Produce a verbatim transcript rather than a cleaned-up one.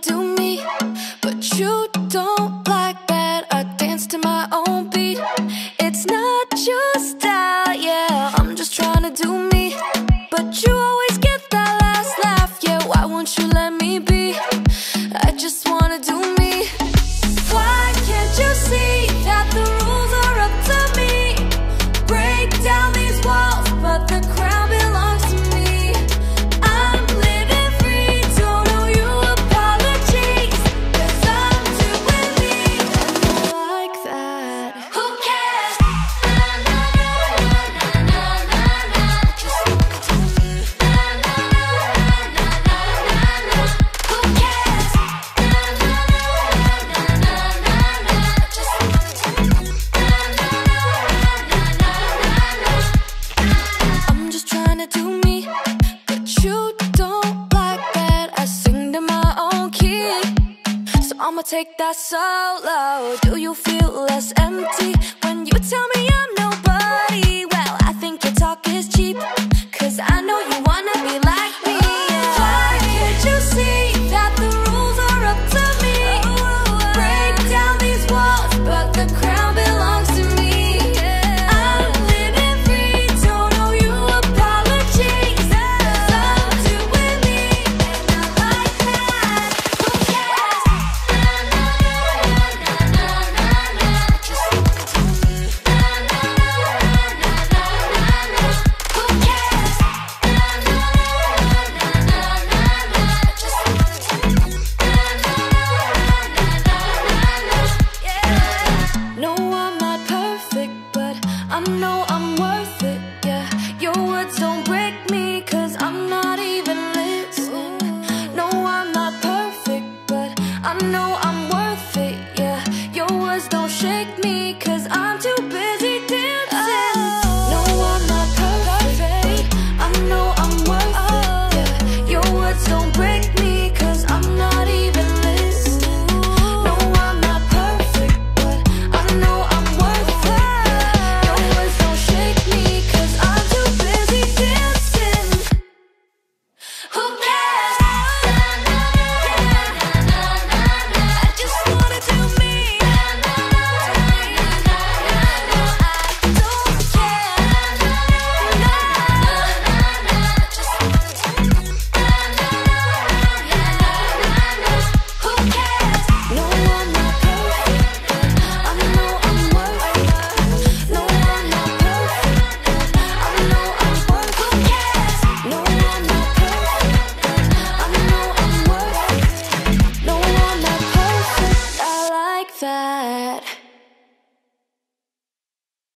do me, but you don't like that I dance to my own beat. It's not your style, yeah, I'm just trying to do me, but you always get that last laugh, yeah, why won't you let me be? I just wanna do me. Why can't you see that the rules are up to me? Break down these walls, but the crown belongs to me. I'm living free, don't owe you apologies, 'cause I'm doing me, and I like that. Who cares? Na na na na na na na. Just wanna do me. Na na na na na na na. Who cares? Na na na na na na na. Just wanna do me. Na na na na na na. I'm just trying to do me, but you don't like that I sing to my own key. So I'ma take that solo. Do you feel less empty when you tell me I'm nobody? Well, I think your talk is cheap, 'cause I know you wanna be like me, yeah. Why can't you see that the rules are up to me? Break down these walls, but the crown belongs to me. I'm living free, don't owe you apologies, 'cause I'm doing me, and I like that. Who cares? Na na na na na na na. Just wanna do me. Na na na na na na na. Who cares? Na na na na na na na. Just wanna do me. Na na na na na na. Yeah. No, I'm not perfect, but I know I'm worth it, yeah. Your words don't break me, 'cause I'm not even listening. No, I'm not perfect, but I know I'm worth it, yeah. Your words don't shake me, 'cause I'm too busy dancing. No, I'm not perfect, I know I'm worth it, yeah. Your words don't break me, 'cause I'm not even listening. No, I'm not perfect, but I know I'm worth it. Your words don't shake me, 'cause I'm too busy dancing. Who cares? Na na na na na na na. I just wanna do me. Na na na na na na na. I don't care. Na na na na na. Just wanna do me. Na na na na na na. Who cares? No, I'm not perfect, but I know I'm worth it. No, I'm not perfect, but I know I'm worth it. Who cares? No, I'm not perfect, but I know I'm worth it. No, I'm not perfect, I like that.